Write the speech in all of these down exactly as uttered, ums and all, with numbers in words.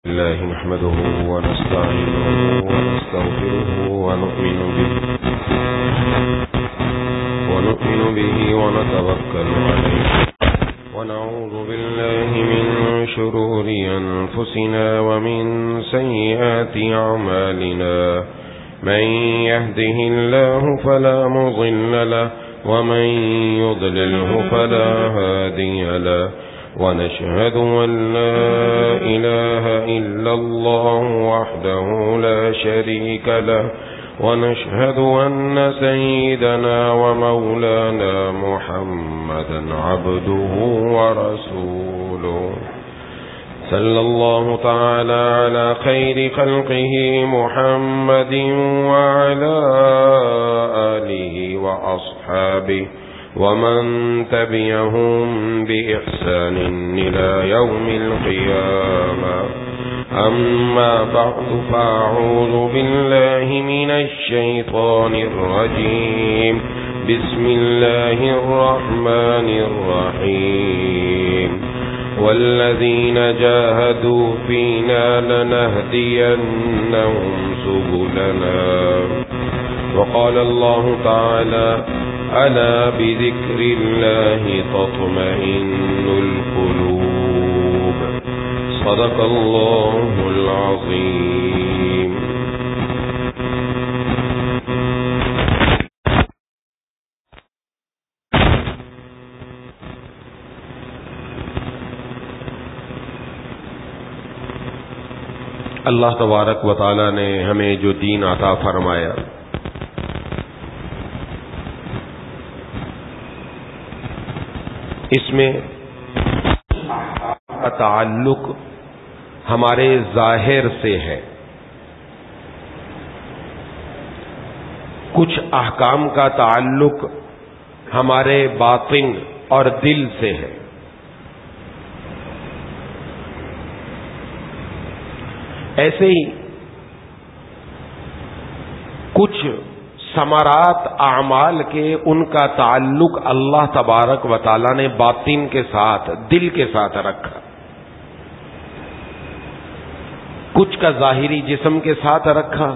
الله نحمده ونستعينه ونستغفره ونؤمن به ونؤمن به ونتوكل عليه ونعوذ بالله من شرور أنفسنا ومن سيئات أعمالنا من يهده الله فلا مضل له ومن يضلله فلا هادي له ونشهد أن لا إله إلا الله وحده لا شريك له ونشهد أن سيدنا ومولانا محمدا عبده ورسوله صلى الله تعالى على خير خلقه محمد وعلى آله وأصحابه ومن تبعهم بإحسان إلى يوم القيامة أما بعد فأعوذ بالله من الشيطان الرجيم بسم الله الرحمن الرحيم والذين جاهدوا فينا لنهدينهم سبلنا وقال الله تعالى ألا بذكر الله تطمئن القلوب صدق الله العظيم. اللہ تبارک و تعالی نے ہمیں جو دین عطا فرمایا اس میں تعلق ہمارے ظاہر سے ہے، کچھ احکام کا تعلق ہمارے باطن اور دل سے ہے. ایسے ہی کچھ ثمرات اعمال کے ان کا تعلق اللہ تبارک و تعالی نے باطن کے ساتھ، دل کے ساتھ رکھا. کچھ کا ظاہری جسم کے ساتھ رکھا.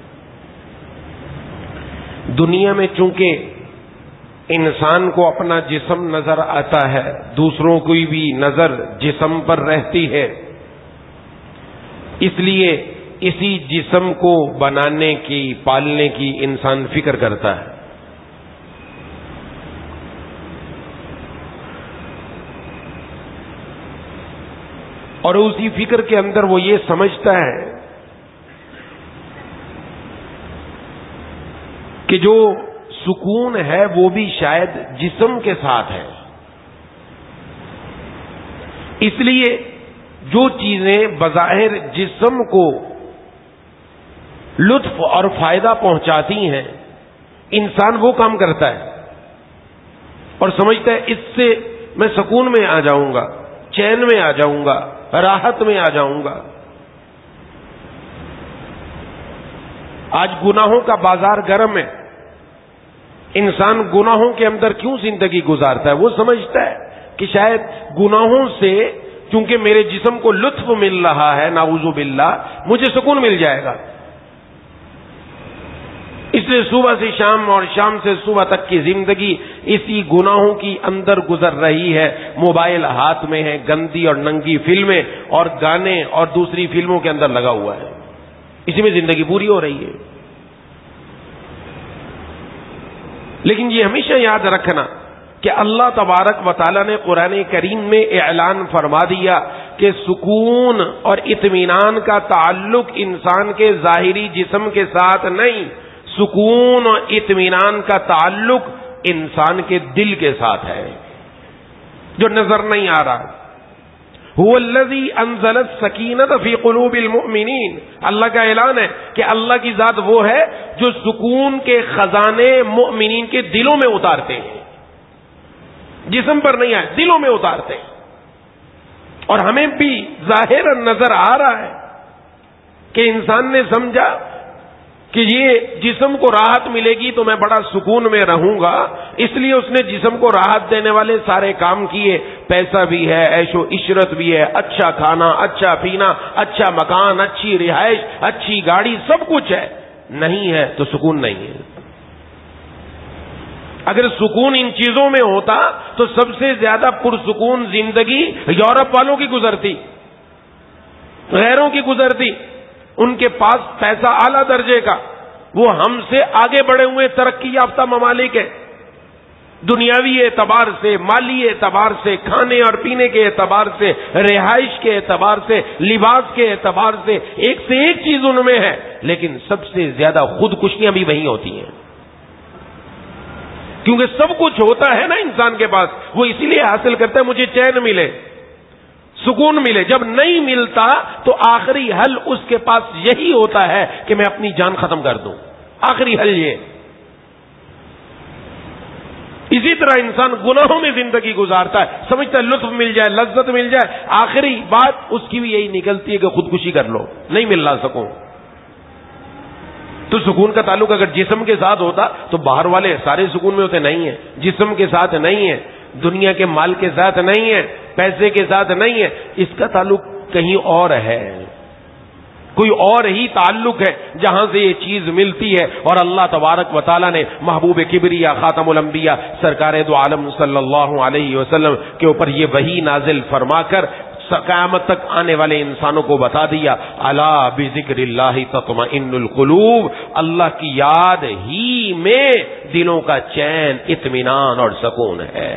دنیا میں چونکہ انسان کو اپنا جسم نظر آتا ہے، دوسروں کی بھی نظر جسم پر رہتی ہے، اس لیے اسی جسم کو بنانے کی، پالنے کی انسان فکر کرتا ہے. اور اسی فکر کے اندر وہ یہ سمجھتا ہے کہ جو سکون ہے وہ بھی شاید جسم کے ساتھ ہے. اس لیے جو چیزیں بظاہر جسم کو لطف اور فائدہ پہنچاتی ہیں انسان وہ کام کرتا ہے اور سمجھتا ہے اس سے میں سکون میں آ جاؤں گا، چین میں آ جاؤں گا، راحت میں آ جاؤں گا. آج گناہوں کا بازار گرم ہے. انسان گناہوں کے اندر کیوں زندگی گزارتا ہے؟ وہ سمجھتا ہے کہ شاید گناہوں سے چونکہ میرے جسم کو لطف مل رہا ہے، نعوذ باللہ، مجھے سکون مل جائے گا. اس لیے صبح سے شام اور شام سے صبح تک کی زندگی اسی گناہوں کی اندر گزر رہی ہے. موبائل ہاتھ میں ہے، گندی اور ننگی فلمیں اور گانے اور دوسری فلموں کے اندر لگا ہوا ہے. اسی میں زندگی پوری ہو رہی ہے. لیکن یہ ہمیشہ یاد رکھنا کہ اللہ تبارک و تعالی نے قرآن کریم میں اعلان فرما دیا کہ سکون اور اطمینان کا تعلق انسان کے ظاہری جسم کے ساتھ نہیں، سکون اور اطمینان کا تعلق انسان کے دل کے ساتھ ہے جو نظر نہیں آ رہا. هو الذی انزل السکینۃ فی قلوب المؤمنین. اللہ کا اعلان ہے کہ اللہ کی ذات وہ ہے جو سکون کے خزانے مؤمنین کے دلوں میں اتارتے ہیں. جسم پر نہیں آئے، دلوں میں اتارتے ہیں. اور ہمیں بھی ظاہر نظر آ رہا ہے کہ انسان نے سمجھا کہ یہ جسم کو راحت ملے گی تو میں بڑا سکون میں رہوں گا، اس لیے اس نے جسم کو راحت دینے والے سارے کام کیے، پیسہ بھی ہے، عیش و عشرت بھی ہے، اچھا کھانا، اچھا پینا، اچھا مکان، اچھی رہائش، اچھی گاڑی، سب کچھ ہے، نہیں ہے تو سکون نہیں ہے۔ اگر سکون ان چیزوں میں ہوتا تو سب سے زیادہ پرسکون زندگی یورپ والوں کی گزرتی، غیروں کی گزرتی، ان کے پاس پیسہ اعلیٰ درجے کا، وہ ہم سے آگے بڑھے ہوئے ترقی یافتہ ممالک ہیں، دنیاوی اعتبار سے، مالی اعتبار سے، کھانے اور پینے کے اعتبار سے، رہائش کے اعتبار سے، لباس کے اعتبار سے، ایک سے ایک چیز ان میں ہے، لیکن سب سے زیادہ خودکشیاں بھی وہیں ہوتی ہیں، کیونکہ سب کچھ ہوتا ہے نا انسان کے پاس، وہ اسی لیے حاصل کرتا ہے مجھے چین ملے، سکون ملے۔ جب نہیں ملتا تو آخری حل اس کے پاس یہی ہوتا ہے کہ میں اپنی جان ختم کر دوں، آخری حل یہ۔ اسی طرح انسان گناہوں میں زندگی گزارتا ہے، سمجھتا ہے لطف مل جائے، لذت مل جائے، آخری بات اس کی بھی یہی نکلتی ہے کہ خودکشی کر لو، نہیں مل رہا سکون۔ تو سکون کا تعلق اگر جسم کے ساتھ ہوتا تو باہر والے سارے سکون میں ہوتے، نہیں ہے، جسم کے ساتھ نہیں ہے، دنیا کے مال کے ساتھ نہیں ہے، پیسے کے ساتھ نہیں ہے، اس کا تعلق کہیں اور ہے، کوئی اور ہی تعلق ہے جہاں سے یہ چیز ملتی ہے۔ اور اللہ تبارک و تعالیٰ نے محبوب کبریا خاتم الانبیاء سرکار دو عالم صلی اللہ علیہ وسلم کے اوپر یہ وحی نازل فرما کر قیامت تک آنے والے انسانوں کو بتا دیا، الا بذکر اللہ تطمئن القلوب، اللہ کی یاد ہی میں دلوں کا چین، اطمینان اور سکون ہے،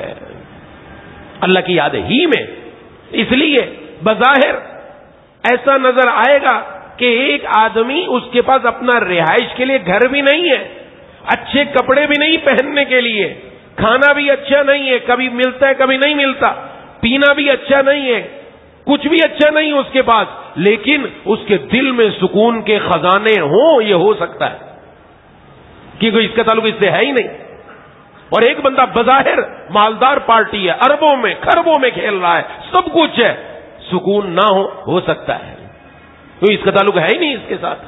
اللہ کی یاد ہی میں۔ اس لیے بظاہر ایسا نظر آئے گا کہ ایک آدمی، اس کے پاس اپنا رہائش کے لیے گھر بھی نہیں ہے، اچھے کپڑے بھی نہیں پہننے کے لیے، کھانا بھی اچھا نہیں ہے، کبھی ملتا ہے کبھی نہیں ملتا، پینا بھی اچھا نہیں ہے، کچھ بھی اچھا نہیں اس کے پاس، لیکن اس کے دل میں سکون کے خزانے ہوں، یہ ہو سکتا ہے کیونکہ اس کا تعلق اس سے ہے ہی نہیں۔ اور ایک بندہ بظاہر مالدار پارٹی ہے، اربوں میں خربوں میں کھیل رہا ہے، سب کچھ ہے، سکون نہ ہو ہو سکتا ہے، تو اس کا تعلق ہے ہی نہیں اس کے ساتھ۔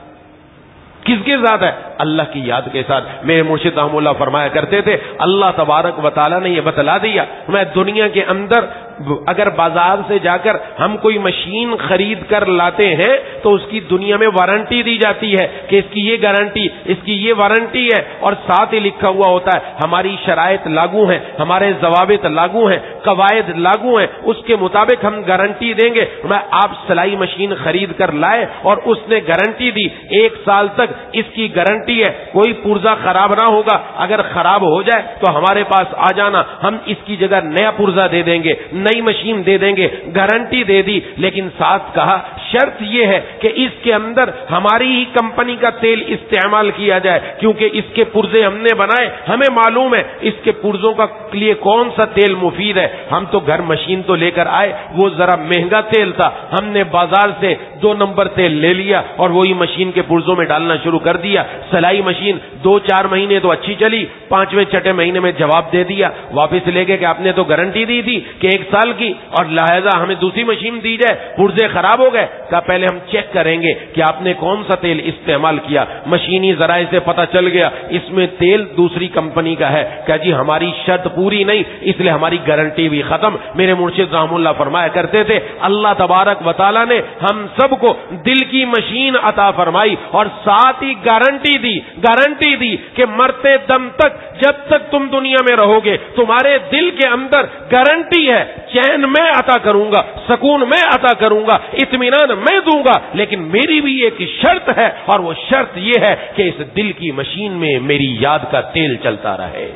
کس کے ساتھ ہے؟ اللہ کی یاد کے ساتھ۔ میرے مرشد رحمہ اللہ فرمایا کرتے تھے، اللہ تبارک و تعالیٰ نے یہ بتلا دیا، میں دنیا کے اندر اگر بازار سے جا کر ہم کوئی مشین خرید کر لاتے ہیں تو اس کی دنیا میں وارنٹی دی جاتی ہے کہ اس کی یہ گارنٹی، اس کی یہ وارنٹی ہے، اور ساتھ ہی لکھا ہوا ہوتا ہے ہماری شرائط لاگو ہیں، ہمارے ضوابط لاگو ہیں، قواعد لاگو ہیں، اس کے مطابق ہم گارنٹی دیں گے۔ میں آپ سلائی مشین خرید کر لائے اور اس نے گارنٹی دی ایک سال تک اس کی گارنٹی ہے، کوئی پرزہ خراب نہ ہوگا، اگر خراب ہو جائے تو ہمارے پاس آ جانا، ہم اس کی جگہ نیا پرزہ دے دیں گے، نئی مشین دے دیں گے، گارنٹی دے دی، لیکن ساتھ کہا شرط یہ ہے کہ اس کے اندر ہماری ہی کمپنی کا تیل استعمال کیا جائے، کیونکہ اس کے پرزے ہم نے بنائے، ہمیں معلوم ہے اس کے پرزوں کا لیے کون سا تیل مفید ہے۔ ہم تو گھر مشین تو لے کر آئے، وہ ذرا مہنگا تیل تھا، ہم نے بازار سے دو نمبر تیل لے لیا اور وہی مشین کے پرزوں میں ڈالنا شروع کر دیا۔ سلائی مشین دو چار مہینے تو اچھی چلی، پانچویں چھٹے مہینے میں جواب دے دیا، واپس لے گئے کہ آپ نے تو گارنٹی دی تھی کہ ایک سال کی، اور لہذا ہمیں دوسری مشین دی جائے، پرزے خراب ہو گئے۔ کہا پہلے ہم چیک کریں گے کہ آپ نے کون سا تیل استعمال کیا۔ مشینی ذرائع سے پتہ چل گیا اس میں تیل دوسری کمپنی کا ہے۔ کہا جی ہماری شرط پوری نہیں، اس لیے ہماری گارنٹی بھی ختم۔ میرے مرشد رحم اللہ فرمایا کرتے تھے، اللہ تبارک و تعالیٰ نے ہم سب کو دل کی مشین عطا فرمائی اور ساتھ ہی گارنٹی دی گارنٹی دی کہ مرتے دم تک، جب تک تم دنیا میں رہو گے، تمہارے دل کے اندر گارنٹی ہے، چین میں عطا کروں گا، سکون میں عطا کروں گا، اطمینان میں دوں گا، لیکن میری بھی ایک شرط ہے، اور وہ شرط یہ ہے کہ اس دل کی مشین میں میری یاد کا تیل چلتا رہے۔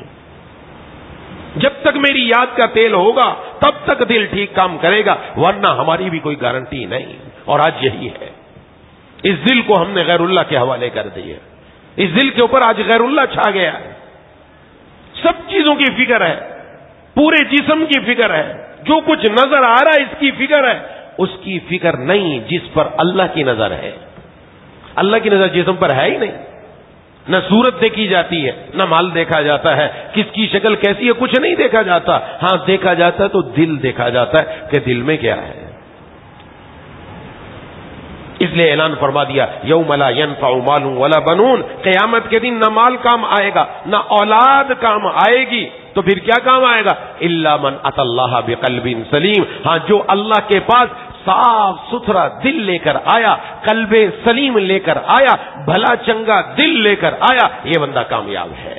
جب تک میری یاد کا تیل ہوگا تب تک دل ٹھیک کام کرے گا، ورنہ ہماری بھی کوئی گارنٹی نہیں۔ اور آج یہی ہے، اس دل کو ہم نے غیر اللہ کے حوالے کر دیا، اس دل کے اوپر آج غیر اللہ چھا گیا ہے، سب چیزوں کی فکر ہے، پورے جسم کی فکر ہے، جو کچھ نظر آ رہا ہے اس کی فکر ہے، اس کی فکر نہیں جس پر اللہ کی نظر ہے۔ اللہ کی نظر جسم پر ہے ہی نہیں، نہ صورت دیکھی جاتی ہے، نہ مال دیکھا جاتا ہے، کس کی شکل کیسی ہے کچھ نہیں دیکھا جاتا، ہاں دیکھا جاتا ہے تو دل دیکھا جاتا ہے کہ دل میں کیا ہے۔ اس لیے اعلان فرما دیا یوم لا ينفع مال ولا بنون، قیامت کے دن نہ مال کام آئے گا نہ اولاد کام آئے گی، تو پھر کیا کام آئے گا؟ الا من اتى الله بقلب سلیم، ہاں جو اللہ کے پاس صاف ستھرا دل لے کر آیا، قلب سلیم لے کر آیا، بھلا چنگا دل لے کر آیا، یہ بندہ کامیاب ہے۔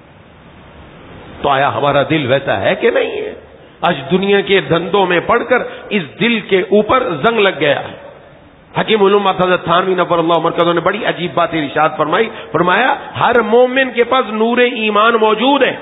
تو آیا ہمارا دل ویسا ہے کہ نہیں ہے؟ آج دنیا کے دھندوں میں پڑھ کر اس دل کے اوپر زنگ لگ گیا ہے۔ حکیم علوم حضرت تھانوی نفر اللہ مرکزوں نے بڑی عجیب بات ارشاد فرمائی، فرمایا ہر مومن کے پاس نور ایمان موجود ہے،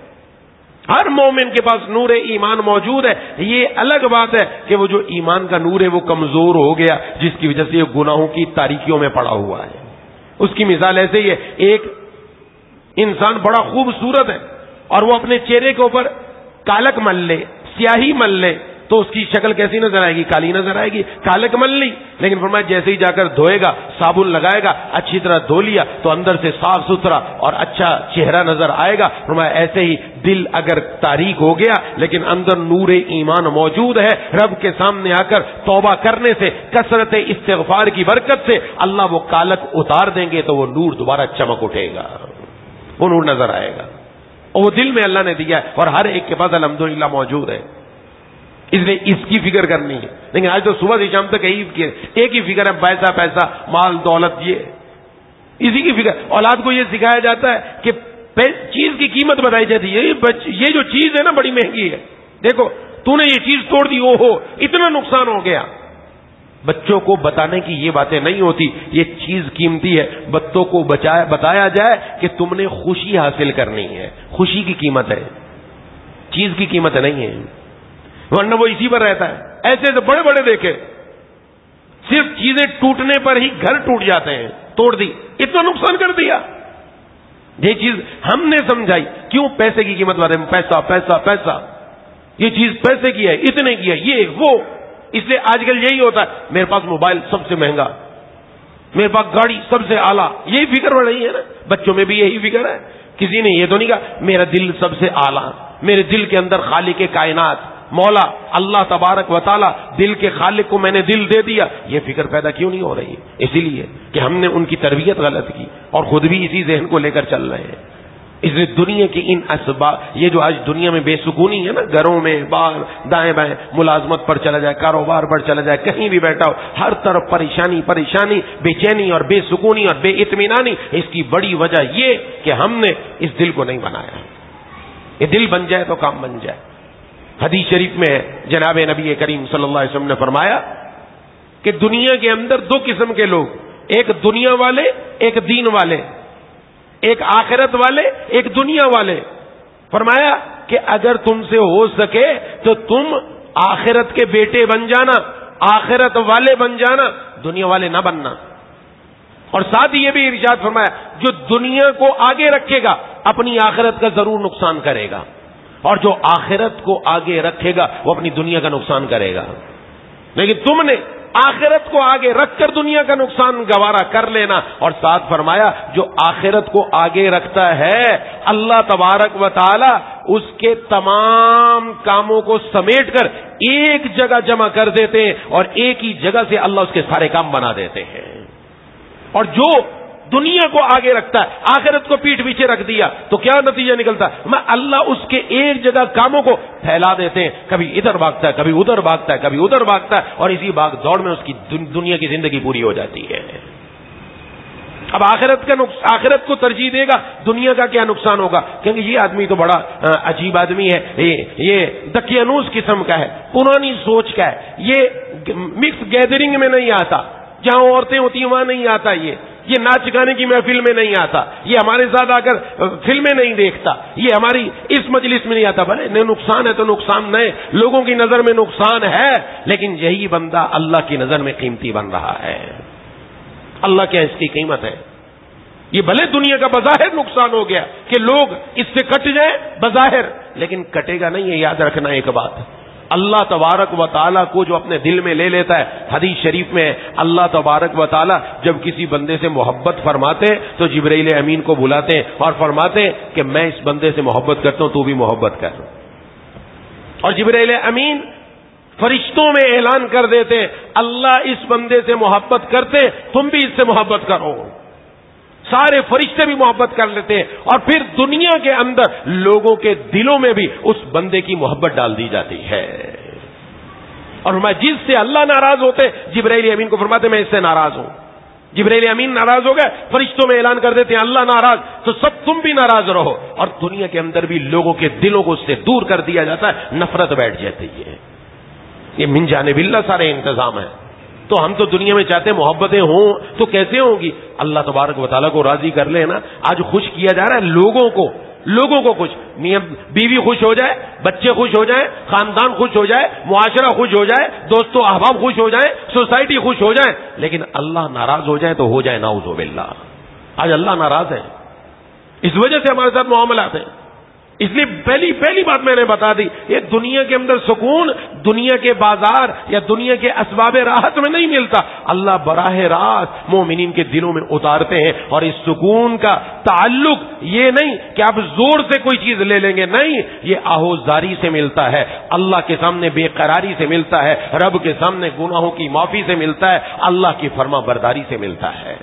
ہر مومن کے پاس نور ایمان موجود ہے، یہ الگ بات ہے کہ وہ جو ایمان کا نور ہے وہ کمزور ہو گیا، جس کی وجہ سے یہ گناہوں کی تاریکیوں میں پڑا ہوا ہے۔ اس کی مثال ایسے ہی ہے، ایک انسان بڑا خوبصورت ہے اور وہ اپنے چہرے کے اوپر کالک مل لے، سیاہی مل لے، تو اس کی شکل کیسی نظر آئے گی؟ کالی نظر آئے گی، کالک مل لی۔ لیکن فرمایا جیسے ہی جا کر دھوئے گا، صابن لگائے گا، اچھی طرح دھو لیا تو اندر سے صاف ستھرا اور اچھا چہرہ نظر آئے گا۔ فرمایا ایسے ہی دل اگر تاریک ہو گیا لیکن اندر نور ایمان موجود ہے، رب کے سامنے آ کر توبہ کرنے سے، کثرت استغفار کی برکت سے اللہ وہ کالک اتار دیں گے تو وہ نور دوبارہ چمک اٹھے گا، وہ نور نظر آئے گا، اور وہ دل میں اللہ نے دیا ہے اور ہر ایک کے پاس الحمدللہ موجود ہے۔ اس لیے اس کی فکر کرنی ہے، لیکن آج تو صبح سے شام تک ایک ہی فکر ہے، پیسہ پیسہ مال دولت، یہ اسی کی فکر۔ اولاد کو یہ سکھایا جاتا ہے کہ چیز کی قیمت بتائی جاتی ہے، یہ جو چیز ہے نا بڑی مہنگی ہے، دیکھو تو نے یہ چیز توڑ دی، او ہو اتنا نقصان ہو گیا۔ بچوں کو بتانے کی یہ باتیں نہیں ہوتی، یہ چیز قیمتی ہے، بچوں کو بچایا بتایا جائے کہ تم نے خوشی حاصل کرنی ہے، خوشی کی قیمت ہے، چیز کی قیمت نہیں ہے، ورنہ وہ اسی پر رہتا ہے۔ ایسے تو بڑے بڑے دیکھے، صرف چیزیں ٹوٹنے پر ہی گھر ٹوٹ جاتے ہیں، توڑ دی، اتنا نقصان کر دیا۔ یہ چیز ہم نے سمجھائی، کیوں پیسے کی قیمت بتائیں، پیسہ پیسہ پیسہ، یہ چیز پیسے کی ہے، اتنے کی ہے، یہ وہ۔ اس لیے آج کل یہی ہوتا ہے، میرے پاس موبائل سب سے مہنگا، میرے پاس گاڑی سب سے اعلیٰ، یہی فکر بڑھ رہی ہے نا۔ بچوں میں بھی یہی فکر ہے، کسی نے یہ تو نہیں کہا میرا دل سب سے اعلیٰ، میرے دل کے اندر خالق کائنات مولا اللہ تبارک و تعالی، دل کے خالق کو میں نے دل دے دیا، یہ فکر پیدا کیوں نہیں ہو رہی؟ اسی لیے کہ ہم نے ان کی تربیت غلط کی اور خود بھی اسی ذہن کو لے کر چل رہے ہیں۔ اس لیے دنیا کی ان اسباب، یہ جو آج دنیا میں بے سکونی ہے نا، گھروں میں باہر دائیں بائیں، ملازمت پر چلا جائے، کاروبار پر چلا جائے، کہیں بھی بیٹھا ہو، ہر طرف پریشانی پریشانی، بے چینی اور بے سکونی اور بے اطمینانی، اس کی بڑی وجہ یہ کہ ہم نے اس دل کو نہیں بنایا۔ یہ دل بن جائے تو کام بن جائے۔ حدیث شریف میں جناب نبی کریم صلی اللہ علیہ وسلم نے فرمایا کہ دنیا کے اندر دو قسم کے لوگ، ایک دنیا والے ایک دین والے، ایک آخرت والے ایک دنیا والے۔ فرمایا کہ اگر تم سے ہو سکے تو تم آخرت کے بیٹے بن جانا، آخرت والے بن جانا، دنیا والے نہ بننا۔ اور ساتھ ہی یہ بھی ارشاد فرمایا جو دنیا کو آگے رکھے گا اپنی آخرت کا ضرور نقصان کرے گا، اور جو آخرت کو آگے رکھے گا وہ اپنی دنیا کا نقصان کرے گا۔ لیکن تم نے آخرت کو آگے رکھ کر دنیا کا نقصان گوارا کر لینا۔ اور ساتھ فرمایا جو آخرت کو آگے رکھتا ہے اللہ تبارک و تعالی اس کے تمام کاموں کو سمیٹ کر ایک جگہ جمع کر دیتے ہیں، اور ایک ہی جگہ سے اللہ اس کے سارے کام بنا دیتے ہیں۔ اور جو دنیا کو آگے رکھتا ہے، آخرت کو پیٹھ پیچھے رکھ دیا، تو کیا نتیجہ نکلتا ہے؟ میں اللہ اس کے ایک جگہ کاموں کو پھیلا دیتے ہیں، کبھی ادھر بھاگتا ہے، کبھی ادھر بھاگتا ہے، کبھی ادھر بھاگتا ہے، اور اسی بھاگ دوڑ میں اس کی دنیا کی زندگی پوری ہو جاتی ہے۔ اب آخرت کا آخرت کو ترجیح دے گا، دنیا کا کیا نقصان ہوگا؟ کیونکہ یہ آدمی تو بڑا عجیب آدمی ہے، یہ دقیانوس قسم کا ہے، پرانی سوچ کا ہے، یہ مکس گیدرنگ میں نہیں آتا، جہاں عورتیں ہوتی ہیں وہاں نہیں آتا، یہ یہ ناچ گانے کی محفل میں نہیں آتا، یہ ہمارے ساتھ آ کر فلمیں نہیں دیکھتا، یہ ہماری اس مجلس میں نہیں آتا۔ بھلے نقصان ہے تو نقصان نہیں، لوگوں کی نظر میں نقصان ہے، لیکن یہی بندہ اللہ کی نظر میں قیمتی بن رہا ہے۔ اللہ کیا اس کی قیمت ہے؟ یہ بھلے دنیا کا بظاہر نقصان ہو گیا کہ لوگ اس سے کٹ جائیں بظاہر، لیکن کٹے گا نہیں، یہ یاد رکھنا ایک بات۔ اللہ تبارک و تعالیٰ کو جو اپنے دل میں لے لیتا ہے، حدیث شریف میں اللہ تبارک و تعالیٰ جب کسی بندے سے محبت فرماتے ہیں تو جبرائیل امین کو بلاتے ہیں اور فرماتے ہیں کہ میں اس بندے سے محبت کرتا ہوں، تو بھی محبت کر۔ اور جبرائیل امین فرشتوں میں اعلان کر دیتے اللہ اس بندے سے محبت کرتے، تم بھی اس سے محبت کرو. سارے فرشتے بھی محبت کر لیتے ہیں، اور پھر دنیا کے اندر لوگوں کے دلوں میں بھی اس بندے کی محبت ڈال دی جاتی ہے. اور میں جس سے اللہ ناراض ہوتے، جبرائیل امین کو فرماتے میں اس سے ناراض ہوں. جبرائیل امین ناراض ہو گئے، فرشتوں میں اعلان کر دیتے ہیں اللہ ناراض، تو سب تم بھی ناراض رہو. اور دنیا کے اندر بھی لوگوں کے دلوں کو اس سے دور کر دیا جاتا ہے، نفرت بیٹھ جاتی ہے. یہ من جانب اللہ سارے انتظام ہیں. تو ہم تو دنیا میں چاہتے ہیں محبتیں ہوں تو کیسے ہوں گی؟ اللہ تبارک و تعالیٰ کو راضی کر لے نا. آج خوش کیا جا رہا ہے لوگوں کو، لوگوں کو خوش، میاں بیوی خوش ہو جائے، بچے خوش ہو جائیں، خاندان خوش ہو جائے، معاشرہ خوش ہو جائے، دوستو احباب خوش ہو جائیں، سوسائٹی خوش ہو جائے، لیکن اللہ ناراض ہو جائے تو ہو جائے نعوذ باللہ. آج اللہ ناراض ہے، اس وجہ سے ہمارے ساتھ معاملات ہیں. اس لیے پہلی پہلی بات میں نے بتا دی، یہ دنیا کے اندر سکون دنیا کے بازار یا دنیا کے اسباب راحت میں نہیں ملتا. اللہ براہ راست مومنین کے دلوں میں اتارتے ہیں. اور اس سکون کا تعلق یہ نہیں کہ آپ زور سے کوئی چیز لے لیں گے، نہیں، یہ آہوزاری سے ملتا ہے، اللہ کے سامنے بے قراری سے ملتا ہے، رب کے سامنے گناہوں کی معافی سے ملتا ہے، اللہ کی فرما برداری سے ملتا ہے.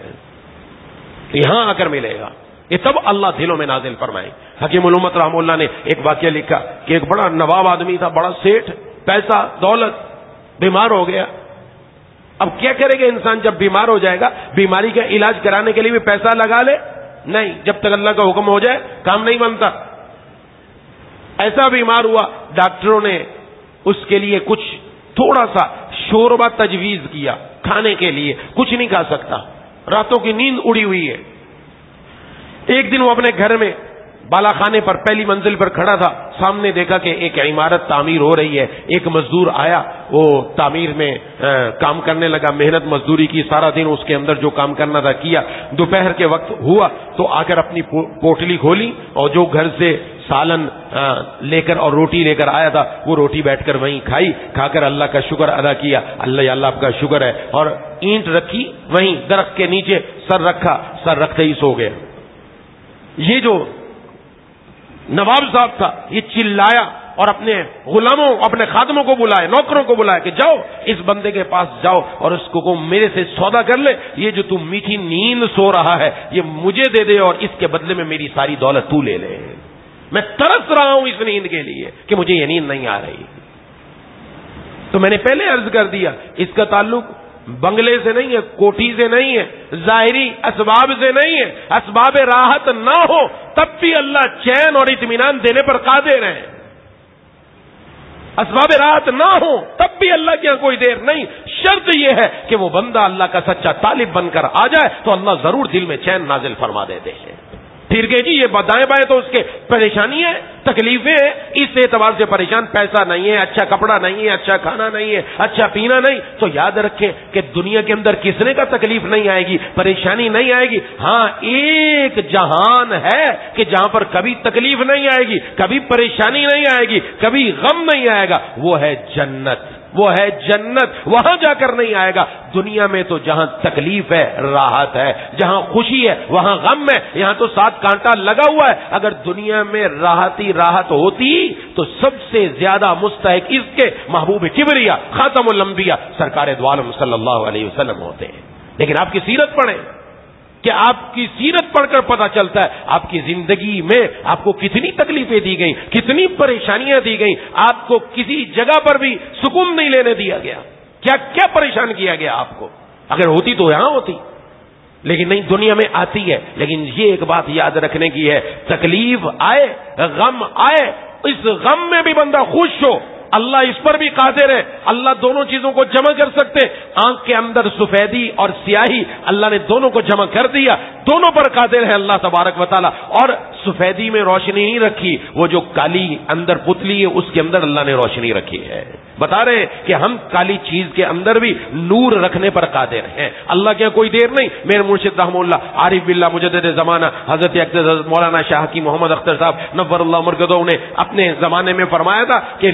یہاں آ کر ملے گا، یہ تب اللہ دلوں میں نازل فرمائے. حکیم الامت رحمہ اللہ نے ایک واقعہ لکھا کہ ایک بڑا نواب آدمی تھا، بڑا سیٹھ، پیسہ دولت، بیمار ہو گیا. اب کیا کرے گا انسان جب بیمار ہو جائے گا؟ بیماری کا علاج کرانے کے لیے بھی پیسہ لگا لے؟ نہیں، جب تک اللہ کا حکم ہو جائے کام نہیں بنتا. ایسا بیمار ہوا، ڈاکٹروں نے اس کے لیے کچھ تھوڑا سا شوربہ تجویز کیا کھانے کے لیے. کچھ نہیں کھا سکتا، راتوں کی نیند اڑی ہوئی ہے. ایک دن وہ اپنے گھر میں بالا خانے پر پہلی منزل پر کھڑا تھا، سامنے دیکھا کہ ایک عمارت تعمیر ہو رہی ہے. ایک مزدور آیا، وہ تعمیر میں کام کرنے لگا، محنت مزدوری کی، سارا دن اس کے اندر جو کام کرنا تھا کیا. دوپہر کے وقت ہوا تو آ کر اپنی پوٹلی کھولی اور جو گھر سے سالن لے کر اور روٹی لے کر آیا تھا وہ روٹی بیٹھ کر وہیں کھائی. کھا کر اللہ کا شکر ادا کیا، اللہ یا اللہ آپ کا شکر ہے. اور اینٹ رکھی وہیں درخت کے نیچے، سر رکھا، سر رکھتے ہی سو گیا. یہ جو نواب صاحب تھا یہ چلایا اور اپنے غلاموں، اپنے خادموں کو بلائے، نوکروں کو بلائے کہ جاؤ اس بندے کے پاس جاؤ اور اس کو میرے سے سودا کر لے. یہ جو تم میٹھی نیند سو رہا ہے یہ مجھے دے دے اور اس کے بدلے میں میری ساری دولت تو لے لے. میں ترس رہا ہوں اس نیند کے لیے کہ مجھے یہ نیند نہیں آ رہی. تو میں نے پہلے عرض کر دیا اس کا تعلق بنگلے سے نہیں ہے، کوٹھی سے نہیں ہے، ظاہری اسباب سے نہیں ہے. اسباب راحت نہ ہو تب بھی اللہ چین اور اطمینان دینے پر قادر ہے. اسباب راحت نہ ہو تب بھی اللہ کے یہاں کوئی دیر نہیں. شرط یہ ہے کہ وہ بندہ اللہ کا سچا طالب بن کر آ جائے تو اللہ ضرور دل میں چین نازل فرما دیتے ہیں. پھر کہ جی یہ دائیں بائیں تو اس کے پریشانی ہے، تکلیفیں ہیں، اس اعتبار سے پریشان، پیسہ نہیں ہے، اچھا کپڑا نہیں ہے، اچھا کھانا نہیں ہے، اچھا پینا نہیں. تو یاد رکھیں کہ دنیا کے اندر کسنے کا تکلیف نہیں آئے گی، پریشانی نہیں آئے گی. ہاں ایک جہان ہے کہ جہاں پر کبھی تکلیف نہیں آئے گی، کبھی پریشانی نہیں آئے گی، کبھی غم نہیں آئے گا، وہ ہے جنت. وہ ہے جنت، وہاں جا کر نہیں آئے گا. دنیا میں تو جہاں تکلیف ہے راحت ہے، جہاں خوشی ہے وہاں غم ہے. یہاں تو ساتھ کانٹا لگا ہوا ہے. اگر دنیا میں راحتی راحت ہوتی تو سب سے زیادہ مستحق اس کے محبوب کبریا خاتم الانبیاء سرکار دو عالم صلی اللہ علیہ وسلم ہوتے ہیں. لیکن آپ کی سیرت پڑھیں کہ آپ کی سیرت پڑھ کر پتا چلتا ہے آپ کی زندگی میں آپ کو کتنی تکلیفیں دی گئیں، کتنی پریشانیاں دی گئیں. آپ کو کسی جگہ پر بھی سکون نہیں لینے دیا گیا. کیا کیا پریشان کیا گیا آپ کو؟ اگر ہوتی تو یہاں ہوتی، لیکن نہیں، دنیا میں آتی ہے. لیکن یہ ایک بات یاد رکھنے کی ہے، تکلیف آئے، غم آئے، اس غم میں بھی بندہ خوش ہو، اللہ اس پر بھی قادر ہے. اللہ دونوں چیزوں کو جمع کر سکتے. آنکھ کے اندر سفیدی اور سیاہی اللہ نے دونوں کو جمع کر دیا، دونوں پر قادر ہے اللہ تبارک و تعالی. اور سفیدی میں روشنی نہیں رکھی، وہ جو کالی اندر پتلی ہے اس کے اندر اللہ نے روشنی رکھی ہے. بتا رہے کہ ہم کالی چیز کے اندر بھی نور رکھنے پر قادر ہیں. اللہ کے کوئی دیر نہیں. میرے مرشد رحمہ اللہ عارف باللہ مجدد زمانہ حضرت حضرت مولانا شاہ کی محمد اختر صاحب نور اللہ مرکزہ نے اپنے زمانے میں فرمایا تھا کہ اس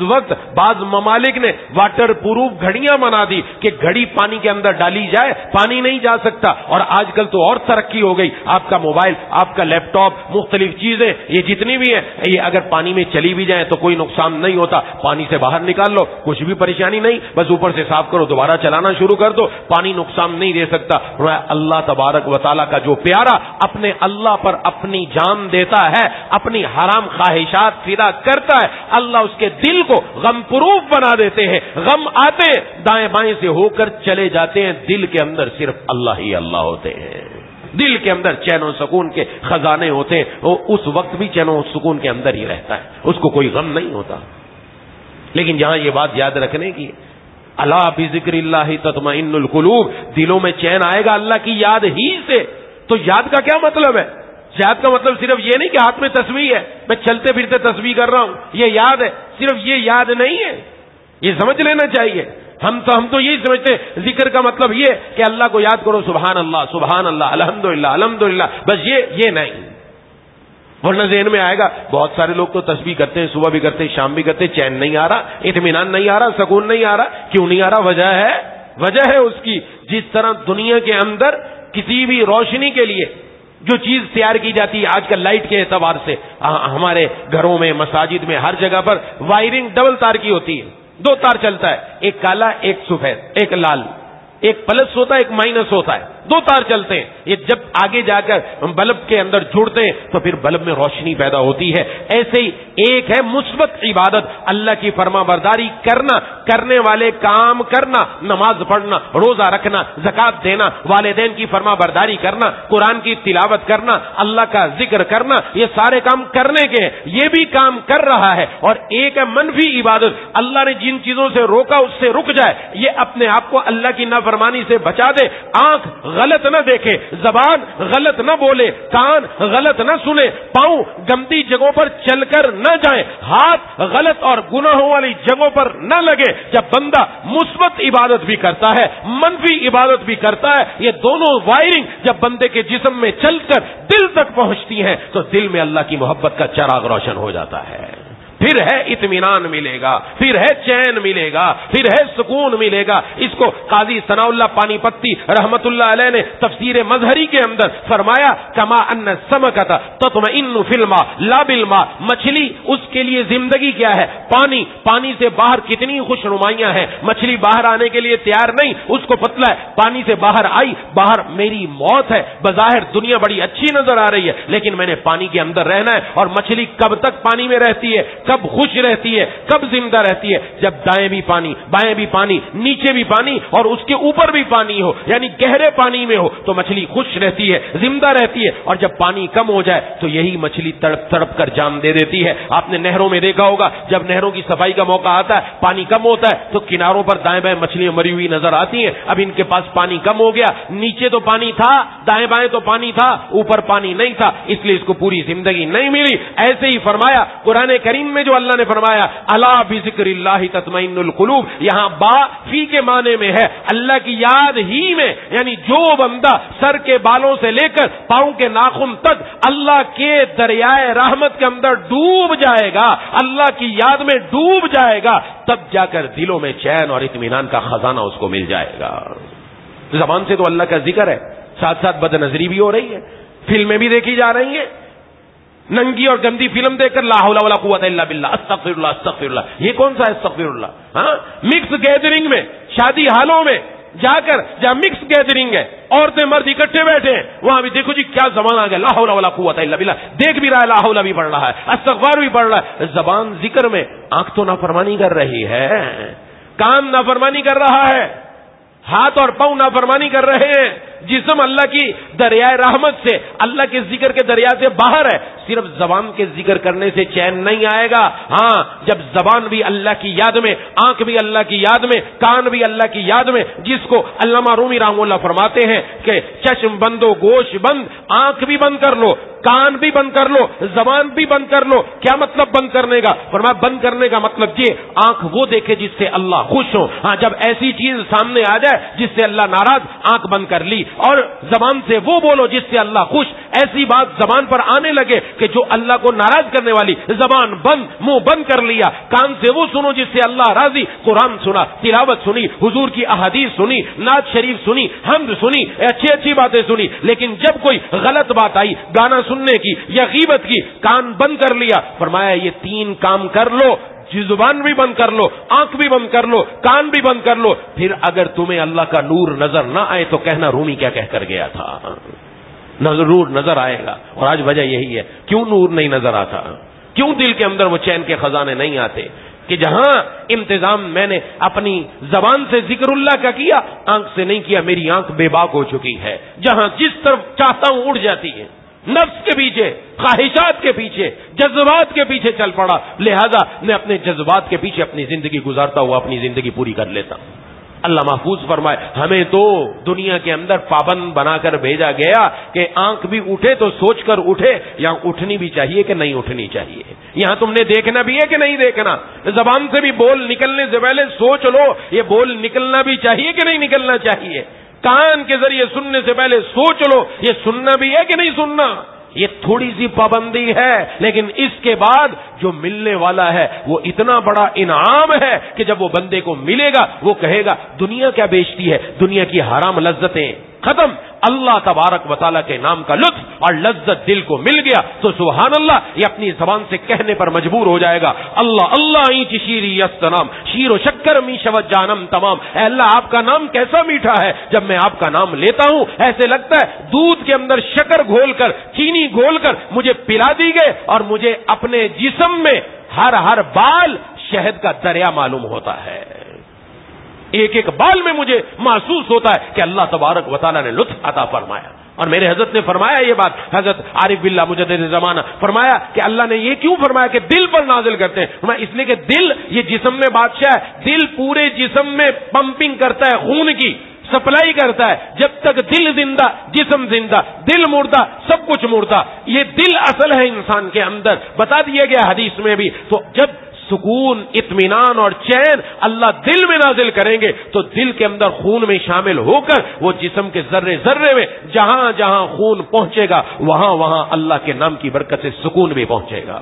وقت بعض ممالک نے واٹر پروف گھڑیاں بنا دی کہ گھڑی پانی کے اندر ڈالی جائے پانی نہیں جا سکتا، اور آج کل تو اور ترقی ہو گئی، آپ کا موبائل، آپ کا لیپ ٹاپ، مختلف چیزیں یہ جتنی بھی ہیں یہ اگر پانی میں چلی بھی جائیں تو کوئی نقصان نہیں ہوتا، پانی سے باہر نکال لو کچھ بھی پریشانی نہیں، بس اوپر سے صاف کرو دوبارہ چلانا شروع کر دو، پانی نقصان نہیں دے سکتا۔ اللہ تبارک و تعالیٰ کا جو پیارا اپنے اللہ پر اپنی جان دیتا ہے، اپنی حرام خواہشات فدا کرتا ہے، اللہ اس کے دل کو غم پروف بنا دیتے ہیں، غم آتے دائیں بائیں سے ہو کر چلے جاتے ہیں، دل کے اندر صرف اللہ ہی اللہ ہوتے ہیں، دل کے اندر چین و سکون کے خزانے ہوتے ہیں، وہ اس وقت بھی چین و سکون کے اندر ہی رہتا ہے، اس کو کوئی غم نہیں ہوتا۔ لیکن جہاں یہ بات یاد رکھنے کی، الا بذکر اللہ تطمئن القلوب، دلوں میں چین آئے گا اللہ کی یاد ہی سے۔ تو یاد کا کیا مطلب ہے؟ یاد کا مطلب صرف یہ نہیں کہ ہاتھ میں تسبیح ہے، میں چلتے پھرتے تسبیح کر رہا ہوں یہ یاد ہے، صرف یہ یاد نہیں ہے، یہ سمجھ لینا چاہیے۔ ہم تو ہم تو یہی سمجھتے ذکر کا مطلب یہ کہ اللہ کو یاد کرو، سبحان اللہ سبحان اللہ الحمدللہ الحمدللہ، بس یہ یہ نہیں، ورنہ ذہن میں آئے گا بہت سارے لوگ تو تسبیح کرتے ہیں، صبح بھی کرتے ہیں شام بھی کرتے ہیں، چین نہیں آ رہا، اطمینان نہیں آ رہا، سکون نہیں آ رہا، کیوں نہیں آ رہا؟ وجہ ہے وجہ ہے اس کی، جس طرح دنیا کے اندر کسی بھی روشنی کے لیے جو چیز تیار کی جاتی ہے آج کل لائٹ کے اعتبار سے، ہمارے گھروں میں مساجد میں ہر جگہ پر وائرنگ ڈبل تار کی ہوتی ہے، دو تار چلتا ہے، ایک کالا ایک سفید ایک لال، ایک پلس ہوتا ہے ایک مائنس ہوتا ہے، دو تار چلتے ہیں، یہ جب آگے جا کر بلب کے اندر جڑتے ہیں تو پھر بلب میں روشنی پیدا ہوتی ہے۔ ایسے ہی ایک ہے مثبت عبادت، اللہ کی فرما برداری کرنا، کرنے والے کام کرنا، نماز پڑھنا، روزہ رکھنا، زکات دینا، والدین کی فرما برداری کرنا، قرآن کی تلاوت کرنا، اللہ کا ذکر کرنا، یہ سارے کام کرنے کے ہیں، یہ بھی کام کر رہا ہے۔ اور ایک ہے منفی عبادت، اللہ نے جن چیزوں سے روکا اس سے رک جائے، یہ اپنے آپ کو اللہ کی نافرمانی سے بچا دے، آنکھ غلط نہ دیکھے، زبان غلط نہ بولے، کان غلط نہ سنے، پاؤں گندی جگہوں پر چل کر نہ جائیں، ہاتھ غلط اور گناہوں والی جگہوں پر نہ لگے۔ جب بندہ مثبت عبادت بھی کرتا ہے منفی عبادت بھی کرتا ہے، یہ دونوں وائرنگ جب بندے کے جسم میں چل کر دل تک پہنچتی ہیں تو دل میں اللہ کی محبت کا چراغ روشن ہو جاتا ہے، پھر ہے اطمینان ملے گا، پھر ہے چین ملے گا، پھر ہے سکون ملے گا۔ اس کو قاضی ثناء اللہ پانی پتی رحمت اللہ علیہ نے تفسیر مظہری کے اندر فرمایا، کما ان السمکۃ تطمئن فی الماء لا بالماء، مچھلی اس کے لیے زندگی کیا ہے؟ پانی، پانی سے باہر کتنی خوش نمائیاں ہیں، مچھلی باہر آنے کے لیے تیار نہیں، اس کو پتلا ہے پانی سے باہر آئی، باہر میری موت ہے، بظاہر دنیا بڑی اچھی نظر آ رہی ہے لیکن میں نے پانی کے اندر رہنا ہے۔ اور مچھلی کب تک پانی میں رہتی ہے، کب خوش رہتی ہے، کب زندہ رہتی ہے؟ جب دائیں بھی پانی، بائیں بھی پانی، نیچے بھی پانی اور اس کے اوپر بھی پانی ہو، یعنی گہرے پانی میں ہو تو مچھلی خوش رہتی ہے، زندہ رہتی ہے۔ اور جب پانی کم ہو جائے تو یہی مچھلی تڑپ تڑپ کر جان دے دیتی ہے۔ آپ نے نہروں میں دیکھا ہوگا جب نہروں کی صفائی کا موقع آتا ہے، پانی کم ہوتا ہے تو کناروں پر دائیں بائیں مچھلیاں مری ہوئی نظر آتی ہیں۔ اب ان کے پاس پانی کم ہو گیا، نیچے تو پانی تھا، دائیں بائیں تو پانی تھا، اوپر پانی نہیں تھا، اس لیے اس کو پوری زندگی نہیں ملی۔ ایسے ہی فرمایا قرآن کریم میں جو اللہ نے فرمایا الا بذکر اللہ تطمئن القلوب، یہاں با فی کے معنی میں ہے اللہ کی یاد ہی میں، یعنی جو بندہ سر کے بالوں سے لے کر پاؤں کے ناخن تک اللہ کے دریائے رحمت کے اندر ڈوب جائے گا، اللہ کی یاد میں ڈوب جائے گا، تب جا کر دلوں میں چین اور اطمینان کا خزانہ اس کو مل جائے گا۔ زبان سے تو اللہ کا ذکر ہے، ساتھ ساتھ بد نظری بھی ہو رہی ہے، فلمیں بھی دیکھی جا رہی ہیں، ننگی اور گندی فلم دیکھ کر لا حول ولا قوت الا باللہ، استغفر اللہ استغفر اللہ، یہ کون سا ہے استغفر اللہ؟ ہاں، مکس گیدرنگ میں، شادی ہالوں میں جا کر جہاں مکس گیدرنگ ہے، عورتیں مرد اکٹھے بیٹھے ہیں، وہاں بھی دیکھو جی کیا زبان آ گیا، لا حول ولا قوت الا باللہ، دیکھ بھی رہا ہے، لا حول بھی پڑھ رہا ہے، استغفار بھی پڑھ رہا ہے، زبان ذکر میں، آنکھ تو نافرمانی کر رہی ہے، کان نافرمانی کر رہا ہے، ہاتھ اور پاؤں نافرمانی کر رہے ہیں، جسم اللہ کی دریائے رحمت سے، اللہ کے ذکر کے دریا سے باہر ہے۔ صرف زبان کے ذکر کرنے سے چین نہیں آئے گا، ہاں جب زبان بھی اللہ کی یاد میں، آنکھ بھی اللہ کی یاد میں، کان بھی اللہ کی یاد میں، جس کو علامہ رومی رحمہ اللہ فرماتے ہیں کہ چشم بند و گوش بند، آنکھ بھی بند کر لو، کان بھی بند کر لو، زبان بھی بند کر لو۔ کیا مطلب بند کرنے کا؟ فرمایا بند کرنے کا مطلب یہ، آنکھ وہ دیکھے جس سے اللہ خوش ہو، ہاں جب ایسی چیز سامنے آ جائے جس سے اللہ ناراض، آنکھ بند کر لی، اور زبان سے وہ بولو جس سے اللہ خوش۔ ایسی بات زبان پر آنے لگے کہ جو اللہ کو ناراض کرنے والی، زبان بند، منہ بند کر لیا، کان سے وہ سنو جس سے اللہ راضی، قرآن سنا، تلاوت سنی، حضور کی احادیث سنی، نعت شریف سنی، حمد سنی، اچھی اچھی باتیں سنی، لیکن جب کوئی غلط بات آئی، گانا سننے کی یا غیبت کی، کان بند کر لیا۔ فرمایا یہ تین کام کر لو، زبان بھی بند کر لو، آنکھ بھی بند کر لو، کان بھی بند کر لو، پھر اگر تمہیں اللہ کا نور نظر نہ آئے تو کہنا رومی کیا کہہ کر گیا تھا، نور نظر آئے گا۔ اور آج وجہ یہی ہے، کیوں نور نہیں نظر آتا، کیوں دل کے اندر وہ چین کے خزانے نہیں آتے کہ جہاں انتظام میں نے اپنی زبان سے ذکر اللہ کا کیا، آنکھ سے نہیں کیا، میری آنکھ بے باک ہو چکی ہے، جہاں جس طرف چاہتا ہوں اڑ جاتی ہے، نفس کے پیچھے، خواہشات کے پیچھے، جذبات کے پیچھے چل پڑا، لہذا میں اپنے جذبات کے پیچھے اپنی زندگی گزارتا ہوا اپنی زندگی پوری کر لیتا ہوں۔ اللہ محفوظ فرمائے، ہمیں تو دنیا کے اندر پابند بنا کر بھیجا گیا کہ آنکھ بھی اٹھے تو سوچ کر اٹھے، یہاں اٹھنی بھی چاہیے کہ نہیں اٹھنی چاہیے، یہاں تم نے دیکھنا بھی ہے کہ نہیں دیکھنا، زبان سے بھی بول نکلنے سے پہلے سوچ لو یہ بول نکلنا بھی چاہیے کہ نہیں نکلنا چاہیے، کان کے ذریعے سننے سے پہلے سوچ لو یہ سننا بھی ہے کہ نہیں سننا۔ یہ تھوڑی سی پابندی ہے، لیکن اس کے بعد جو ملنے والا ہے وہ اتنا بڑا انعام ہے کہ جب وہ بندے کو ملے گا وہ کہے گا دنیا کیا بیچتی ہے، دنیا کی حرام لذتیں ختم، اللہ تبارک و تعالیٰ کے نام کا لطف اور لذت دل کو مل گیا تو سبحان اللہ یہ اپنی زبان سے کہنے پر مجبور ہو جائے گا، اللہ اللہ اینچ شیری یست نام، شیر و شکر می شود جانم تمام، اے اللہ آپ کا نام کیسا میٹھا ہے، جب میں آپ کا نام لیتا ہوں ایسے لگتا ہے دودھ کے اندر شکر گھول کر، چینی گھول کر مجھے پلا دی گئے اور مجھے اپنے جسم میں ہر ہر بال شہد کا دریا معلوم ہوتا ہے، ایک ایک بال میں مجھے محسوس ہوتا ہے کہ اللہ تبارک و تعالیٰ نے لطف عطا فرمایا۔ اور میرے حضرت نے فرمایا یہ بات، حضرت عارف باللہ مجدد زمانہ فرمایا کہ اللہ نے یہ کیوں فرمایا کہ دل پر نازل کرتے ہیں، فرمایا اس لیے کہ دل یہ جسم میں بادشاہ ہے، دل پورے جسم میں پمپنگ کرتا ہے، خون کی سپلائی کرتا ہے، جب تک دل زندہ جسم زندہ، دل مردہ سب کچھ مردہ، یہ دل اصل ہے انسان کے اندر، بتا دیا گیا حدیث میں بھی۔ تو جب سکون، اطمینان اور چین اللہ دل میں نازل کریں گے تو دل کے اندر خون میں شامل ہو کر وہ جسم کے ذرے ذرے میں جہاں جہاں خون پہنچے گا وہاں وہاں اللہ کے نام کی برکت سے سکون بھی پہنچے گا،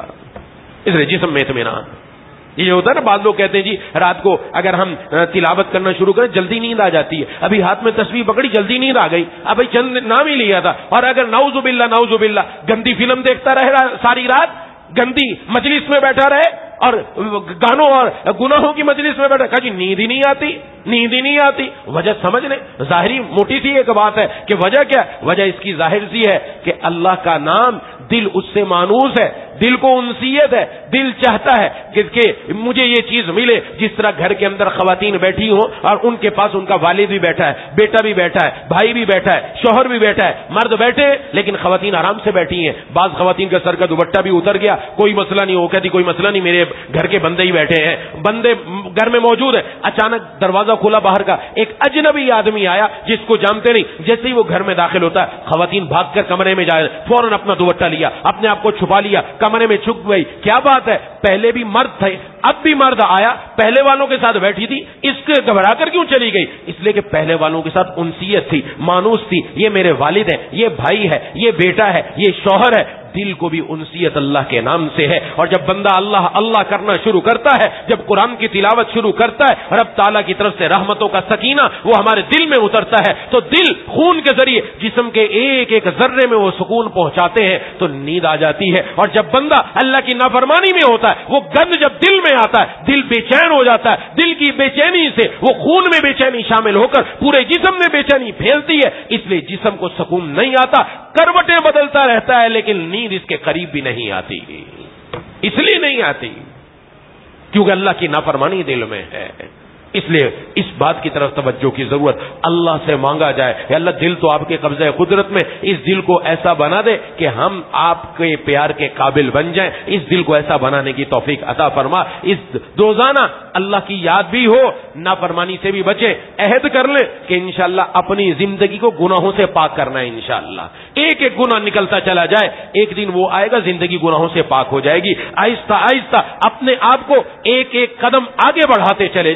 اس لیے جسم میں اطمینان۔ یہ ہوتا ہے نا، بعض لوگ کہتے ہیں جی رات کو اگر ہم تلاوت کرنا شروع کریں جلدی نیند آ جاتی ہے، ابھی ہاتھ میں تسبیح پکڑی جلدی نیند آ گئی، ابھی چند نام ہی لیا تھا، اور اگر نعوذ باللہ نعوذ باللہ گندی فلم دیکھتا رہے ساری رات، گندی مجلس میں بیٹھا رہے اور گانوں اور گناہوں کی مجلس میں بیٹھا، کہا جی نیند ہی نہیں آتی، نیند ہی نہیں آتی، وجہ سمجھ لیں، ظاہری موٹی سی ایک بات ہے کہ وجہ کیا، وجہ اس کی ظاہر سی ہے کہ اللہ کا نام دل اس سے مانوس ہے، دل کو انسیت ہے، دل چاہتا ہے کہ مجھے یہ چیز ملے، جس طرح گھر کے اندر خواتین بیٹھی ہوں اور ان کے پاس ان کا والد بھی بیٹھا ہے، بیٹا بھی بیٹھا ہے، بھائی بھی بیٹھا ہے، شوہر بھی بیٹھا ہے، مرد بیٹھے لیکن خواتین آرام سے بیٹھی ہیں، بعض خواتین کا سر کا دوپٹہ بھی اتر گیا، کوئی مسئلہ نہیں، وہ کہتی کوئی مسئلہ نہیں، میرے گھر کے بندے ہی بیٹھے ہیں، بندے گھر میں موجود ہیں، اچانک دروازہ کھلا باہر کا، ایک اجنبی آدمی آیا جس کو جانتے نہیں، جیسے ہی وہ گھر میں داخل ہوتا ہے خواتین بھاگ کر کمرے میں جائے، فوراً اپنا دوپٹہ لیا، اپنے آپ کو چھپا لیا، کمرے میں چھپ گئی، کیا بات ہے، پہلے بھی مرد تھے اب بھی مرد آیا، پہلے والوں کے ساتھ بیٹھی تھی، اس کے گھبرا کر کیوں چلی گئی، اس لیے کہ پہلے والوں کے ساتھ انسیت تھی، مانوس تھی، یہ میرے والد ہیں، یہ بھائی ہے، یہ بیٹا ہے، یہ شوہر ہے، دل کو بھی انسیت اللہ کے نام سے ہے۔ اور جب بندہ اللہ اللہ کرنا شروع کرتا ہے، جب قرآن کی تلاوت شروع کرتا ہے، رب تعالیٰ کی طرف سے رحمتوں کا سکینہ وہ ہمارے دل میں اترتا ہے، تو دل خون کے ذریعے جسم کے ایک ایک ذرے میں وہ سکون پہنچاتے ہیں تو نیند آ جاتی ہے۔ اور جب بندہ اللہ کی نافرمانی میں ہوتا ہے، وہ گند جب دل میں آتا ہے، دل بے چین ہو جاتا ہے، دل کی بے چینی سے وہ خون میں بے چینی شامل ہو کر پورے جسم میں بے چینی پھیلتی ہے، اس لیے جسم کو سکون نہیں آتا، کروٹیں بدلتا رہتا ہے لیکن نیند اس کے قریب بھی نہیں آتی، اس لیے نہیں آتی کیونکہ اللہ کی نافرمانی دل میں ہے۔ اس لیے اس بات کی طرف توجہ کی ضرورت، اللہ سے مانگا جائے کہ اللہ دل تو آپ کے قبضہ قدرت میں، اس دل کو ایسا بنا دے کہ ہم آپ کے پیار کے قابل بن جائیں، اس دل کو ایسا بنانے کی توفیق عطا فرما، اس روزانہ اللہ کی یاد بھی ہو، نافرمانی سے بھی بچے، عہد کر لیں کہ انشاءاللہ اپنی زندگی کو گناہوں سے پاک کرنا ہے، انشاءاللہ ایک ایک گناہ نکلتا چلا جائے، ایک دن وہ آئے گا زندگی گناہوں سے پاک ہو جائے گی، آہستہ آہستہ اپنے آپ کو ایک ایک قدم آگے بڑھاتے چلے جائیں،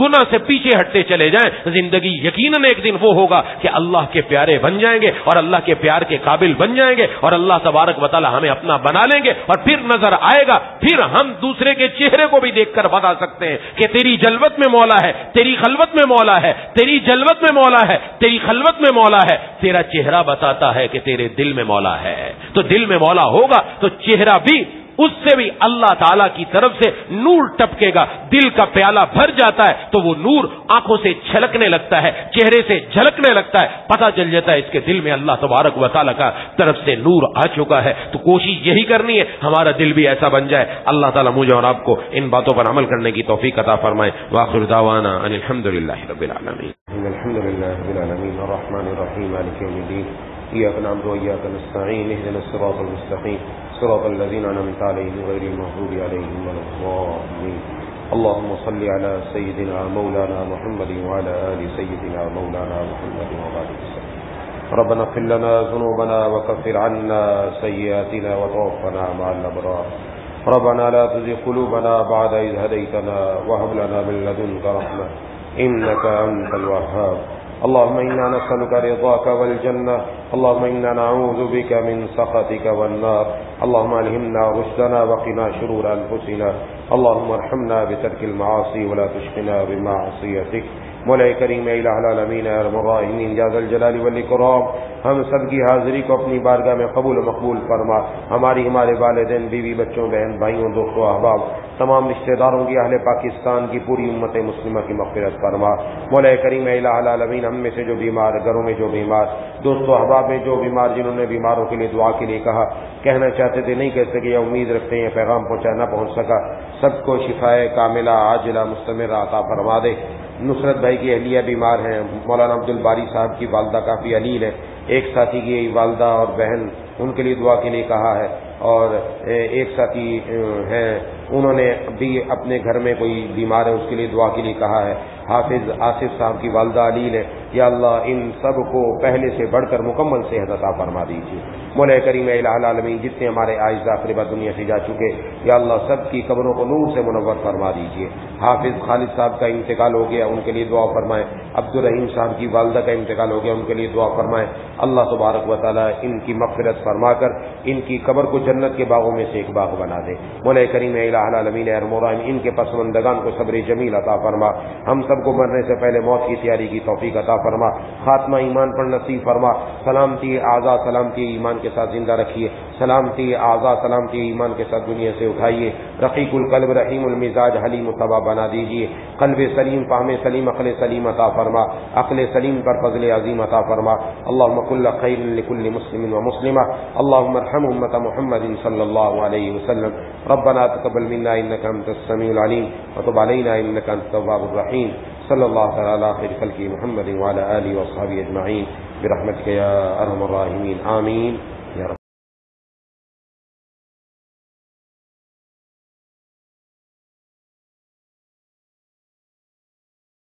گناہ سے پیچھے ہٹتے چلے جائیں، زندگی یقیناً ایک دن وہ ہوگا کہ اللہ کے پیارے بن جائیں گے اور اللہ کے پیار کے قابل بن جائیں گے اور اللہ تبارک و تعالی ہمیں اپنا بنا لیں گے، اور پھر نظر آئے گا، پھر ہم دوسرے کے چہرے کو بھی دیکھ کر بتا سکتے ہیں کہ تیری جلوت میں مولا ہے، تیری خلوت میں مولا ہے، تیری جلوت میں مولا ہے، تیری خلوت میں مولا ہے۔ تیرا چہرہ بتاتا ہے کہ تیرے دل میں مولا ہے، تو دل میں مولا ہوگا تو چہرہ بھی اس سے بھی اللہ تعالی کی طرف سے نور ٹپکے گا، دل کا پیالہ بھر جاتا ہے تو وہ نور آنکھوں سے چھلکنے لگتا ہے، چہرے سے جھلکنے لگتا ہے، پتہ چل جاتا ہے اس کے دل میں اللہ تبارک و تعالی کا طرف سے نور آ چکا ہے۔ تو کوشش یہی کرنی ہے ہمارا دل بھی ایسا بن جائے۔ اللہ تعالی مجھے اور آپ کو ان باتوں پر عمل کرنے کی توفیق عطا فرمائے۔ وآخر دعوانا ان الحمدللہ رب العالمین۔ الحمدللہ رب العالمین الرحمن الرحیم مالک یوم الدین إياك نعبد وإياك نستعين اهدنا الصراط المستقيم صراط الذين أنعمت عليهم غير المغضوب عليهم ولا الضالين اللهم صل على سيدنا مولانا محمد وعلى آل سيدنا مولانا محمد وبارك وسلم ربنا اغفر لنا ذنوبنا وكفر عنا سيئاتنا وتوفنا مع الأبرار ربنا لا تزغ قلوبنا بعد إذ هديتنا وهب لنا من لدنك رحمة إنك أنت الوهاب اللهم إنا نسألك رضاك والجنة اللهم إنا نعوذ بك من سخطك والنار اللهم ألهمنا رشدنا وقنا شرور أنفسنا اللهم ارحمنا بترك المعاصي ولا تشقنا بمعصيتك مولا کریم الہ العالمین ارحم الراحمین یا ذا الجلال والاکرام، ہم سب کی حاضری کو اپنی بارگاہ میں قبول و مقبول فرما، ہماری ہمارے والدین، بیوی، بچوں، بہن، بھائیوں، دوستوں، احباب، تمام رشتہ داروں کی، اہل پاکستان کی، پوری امت مسلمہ کی مغفرت فرما۔ مولا کریم الہ العالمین ہم میں سے جو بیمار، گھروں میں جو بیمار، دوستوں احباب میں جو بیمار، جنہوں نے بیماروں کے لیے دعا کے لیے کہا، کہنا چاہتے تھے نہیں کہہ سکے یا امید رکھتے ہیں پیغام پہنچا نہ پہنچ سکا، سب کو شفائے کاملہ عاجلہ مستمرہ عطا فرما دے۔ نصرت بھائی کی اہلیہ بیمار ہیں، مولانا عبد الباری صاحب کی والدہ کافی علیل ہے، ایک ساتھی کی والدہ اور بہن، ان کے لیے دعا کے لیے کہا ہے، اور ایک ساتھی ہیں انہوں نے بھی اپنے گھر میں کوئی بیمار ہے اس کے لیے دعا کے لیے کہا ہے، حافظ آصف صاحب کی والدہ علیل ہے، یا اللہ ان سب کو پہلے سے بڑھ کر مکمل صحت عطا فرما دیجیے۔ مولا کریم الہ العالمین جتنے ہمارے اعزا اقربا دنیا سے جا چکے، یا اللہ سب کی قبروں کو نور سے منور فرما دیجیے۔ حافظ خالد صاحب کا انتقال ہو گیا، ان کے لیے دعا فرمائیں۔ عبد الرحیم صاحب کی والدہ کا انتقال ہو گیا، ان کے لیے دعا فرمائیں۔ اللہ تبارک و تعالی ان کی مغفرت فرما کر ان کی قبر کو جنت کے باغوں میں سے ایک باغ بنا دے۔ مولا کریم الہ العالمین ارحم الراحمین ان کے پسماندگان کو صبر جمیل عطا فرما، ہم سب کو مرنے سے پہلے موت کی تیاری کی توفیق عطا فرما، خاتمہ ایمان پر نصیب فرما، سلامتی اعضاء سلامتی ایمان کے ساتھ زندہ رکھیے، سلامتی اعضاء سلامتی ایمان کے ساتھ دنیا سے اٹھائیے، رقیق القلب رحیم المزاج حلیم الطبع بنا دیجیے، قلب سلیم فہم سلیم عقل سلیم عطا فرما، عقل سلیم پر فضل عظیم عطا فرما۔ اللهم كل خير لكل مسلم ومسلمة اللهم ارحم امة محمد صلى الله عليه وسلم ربنا تقبل منا انك انت السميع العليم وتب علينا انك انت التواب الرحيم صلى الله تعالى على خير خلقه محمد وعلى آله وصحبه أجمعين برحمتك يا أرحم الراحمين آمين۔